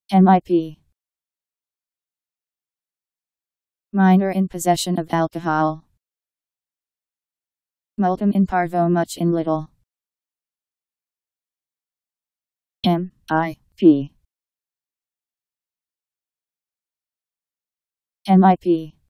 MIP. Minor in possession of alcohol. Multum in parvo, much in little. MIP. MIP.